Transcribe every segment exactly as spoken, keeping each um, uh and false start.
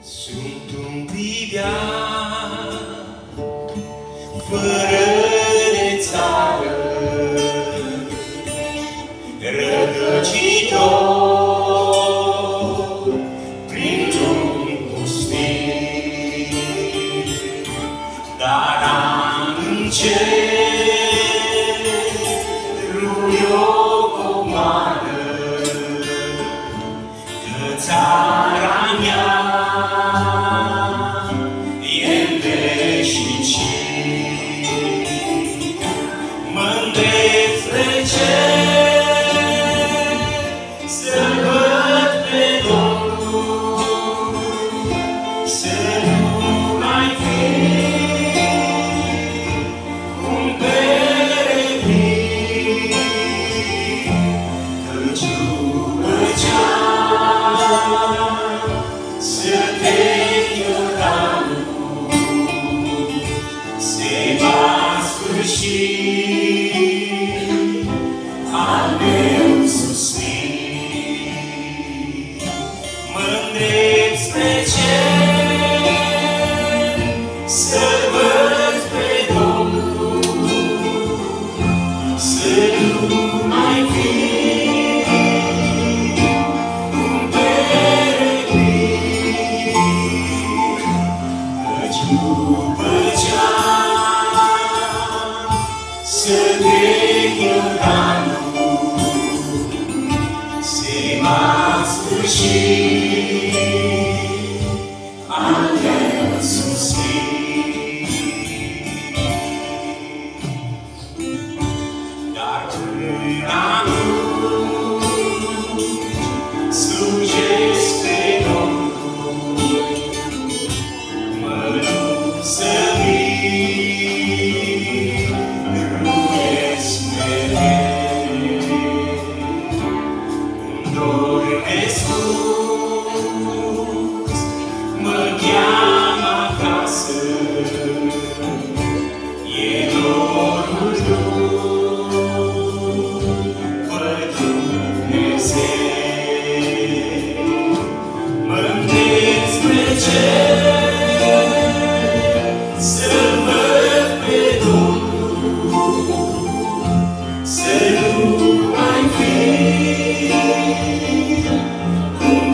Sunt un pribean fără de țară, rădăcitor printr-un pustiu, dar am în cerul o comoară, că țara mea e-n veșnicie. Mă-ndrept spre cer să-L văd pe Domnul, să nu mai fi un peregrin, căci după ce-am să trec Iordanul, se va sfârși al meu suspin. Mă-ndrept spre cer să-L văd pe Domnul, să nu mai fi un peregrin, căci după ce-am să trec Iordanul, se va sfârși al meu suspin. Dar până nu slujesc pe Domnul, mă lupt să biruiesc mereu. Îmi dor nespus mă cheamă acasă, e dorul după Dumnezeu. Mă-ndrept spre cer să-L văd pe Domnul, să nu mai fi un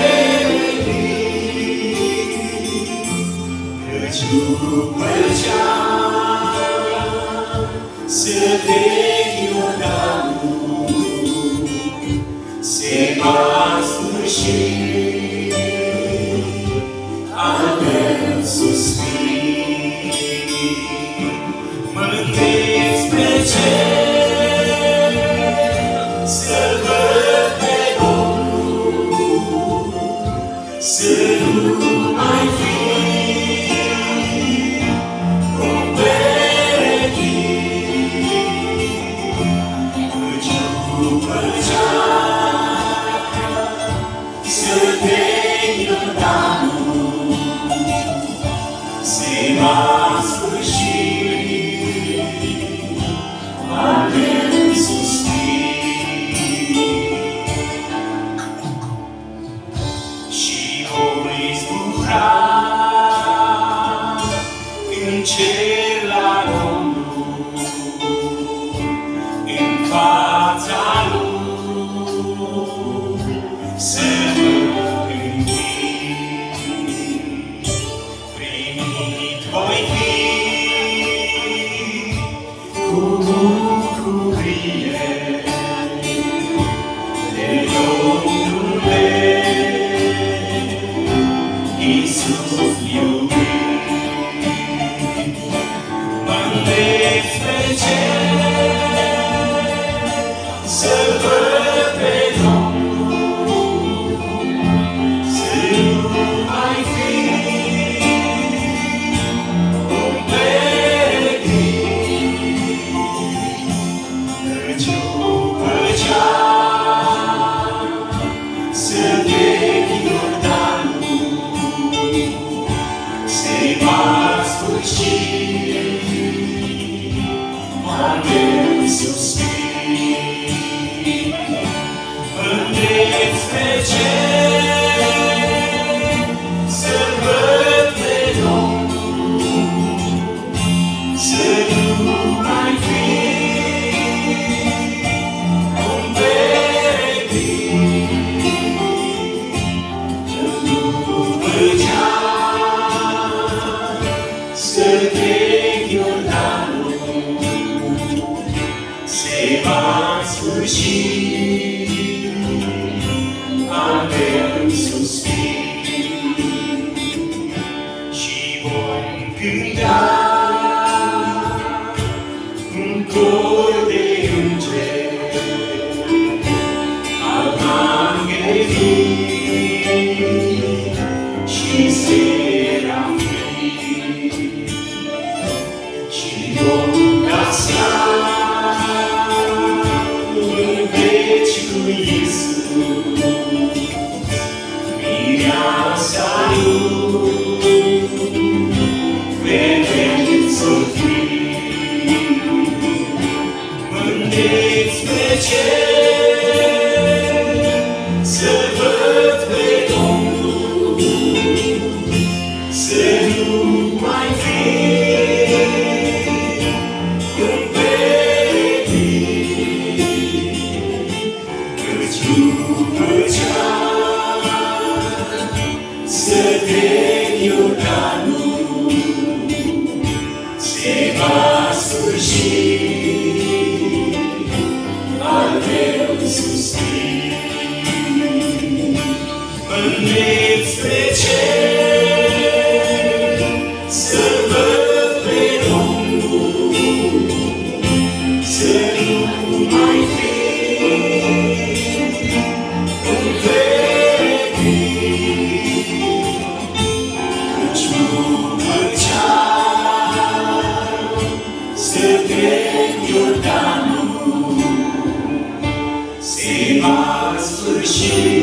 peregrin, căci după ce-am să trec Iordanul, se va sfârși al meu suspin. Mă-ndrept spre cer să-L văd pe Domnul, să nu mai fi un peregrin, căci după ce-am să trec Iordanul, se va sfârși al meu suspin. Și voi zbura în cer la Domnul, în fața Lui să mă închin. Primit voi fi cu bucurie de Domnul meu, Iisus iubit. Mă-ndrept spre cer să-L văd pe Domnul, să nu mai fi un peregrin, căci după ce-am să trec Iordanul, se va sfârși al meu suspin. Mă-ndrept spre cer să după ceas, să trec Iordanul, se va sfârși al meu suspin. Îndrept spre cer, să-L văd pe Domnul, să nu mai fi un peregrin, căci după ceas, să trec Iordanul, se va sfârși.